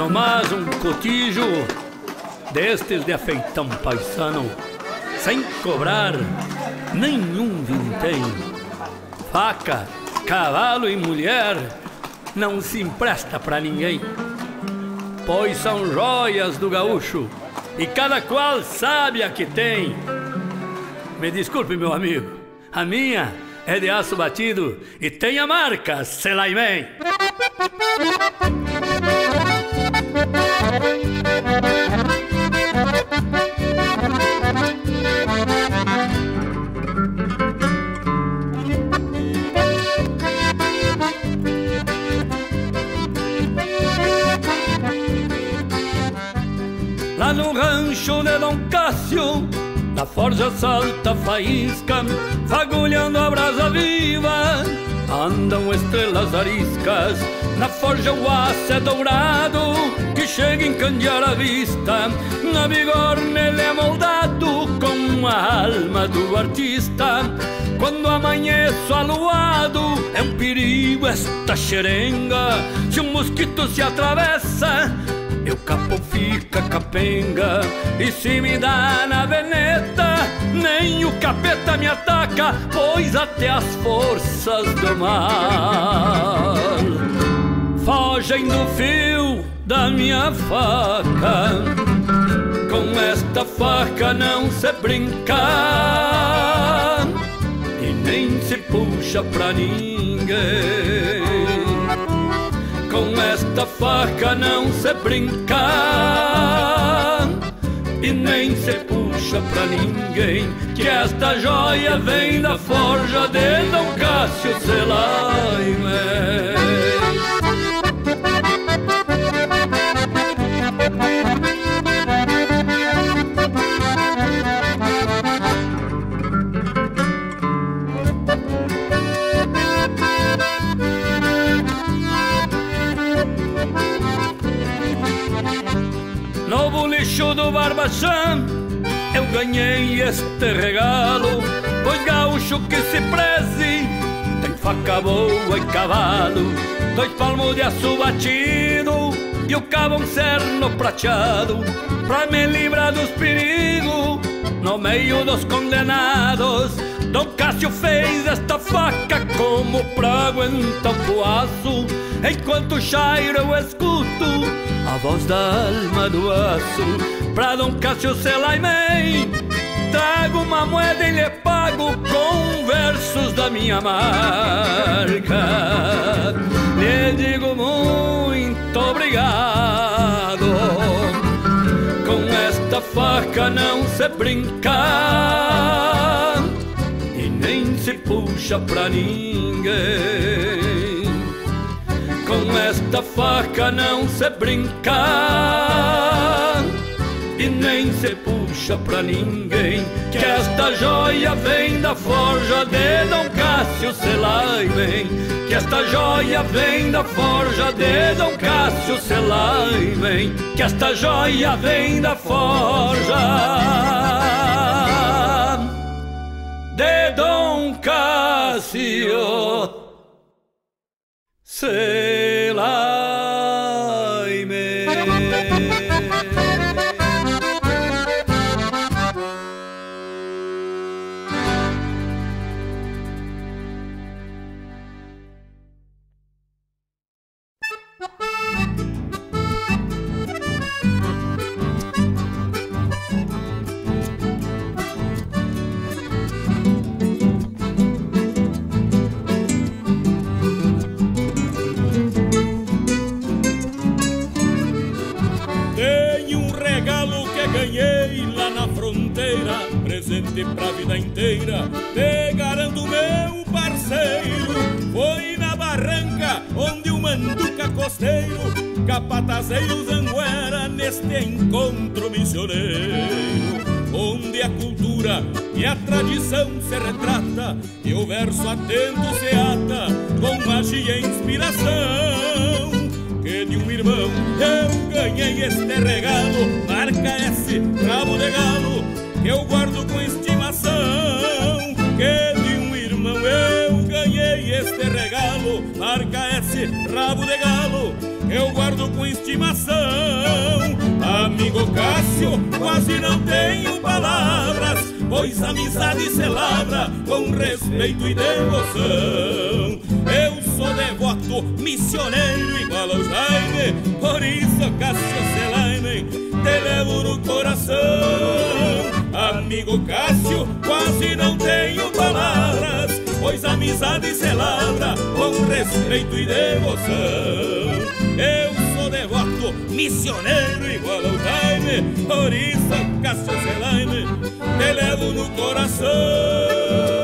nomás um cotijo destes de afeitão paisano, sem cobrar nenhum vintém. Faca, cavalo e mulher não se empresta pra ninguém, pois são joias do gaúcho e cada qual sabe a que tem. Me desculpe, meu amigo, a minha é de aço batido e tem a marca Selaimém. Lá no rancho de Dom Cássio, da forja salta faísca, fagulhando a brasa viva, andam estrelas ariscas. Na forja o aço é dourado, que chega a encandear a vista. Na bigorna ele é moldado com a alma do artista. Quando amanheço aluado, é um perigo esta xerenga. Se um mosquito se atravessa, eu capo fica capenga. E se me dá na veneta, nem o capeta me ataca, pois até as forças do mal fogem do fio da minha faca. Com esta faca não se brinca e nem se puxa pra ninguém. Com esta faca não se brinca e nem se puxa pra ninguém. Que esta joia vem da forja de Dom Cássio Selaimém. No bolicho do Barbachã eu ganhei este regalo, pois gaúcho que se preze tem faca boa e cavalo. 2 palmos de aço batido e o cabo um cerno prateado, pra me livrar dos perigos no meio dos condenados. Dom Cássio fez esta faca como pra aguentar o poaço. Enquanto chairo eu escuto a voz da alma do aço. Pra Dom Cássio Selaimém trago uma moeda e lhe pago com versos da minha marca. Lhe digo muito obrigado. Com esta faca não se brinca e nem se puxa pra ninguém. Com esta faca não se brinca e nem se puxa pra ninguém. Que esta joia vem da forja de Dom Cássio Selaimém. Que esta joia vem da forja de Dom Cássio Selaimém. Que esta joia vem da forja de Dom Cássio Selaimém. Presente pra vida inteira, te garanto, meu parceiro. Foi na barranca onde o manduca costeiro capatazeiro zanguera neste encontro missioneiro, onde a cultura e a tradição se retrata e o verso atento se ata com magia e inspiração. Que de um irmão eu ganhei este regalo, marca S, rabo de galo, que eu guardo com estimação. Que de um irmão eu ganhei este regalo, marca S, rabo de galo, que eu guardo com estimação. Amigo Cássio, quase não tenho palavras, pois a amizade se lavra com respeito e devoção. Eu sou devoto, missioneiro igual ao Jaime, por isso, Cássio Celaine, te levo no coração. Amigo Cássio, quase não tenho palavras, pois a amizade se lavra com respeito e devoção. Eu sou devoto, missioneiro igual ao Jaime, por isso, Cássio Celaine, te levo no coração.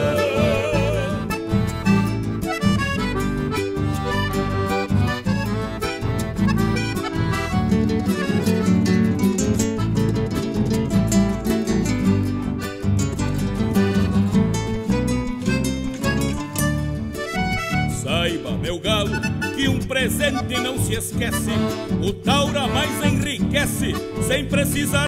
Saiba, meu galo, que um presente não se esquece, o taura mais enriquece, sem precisar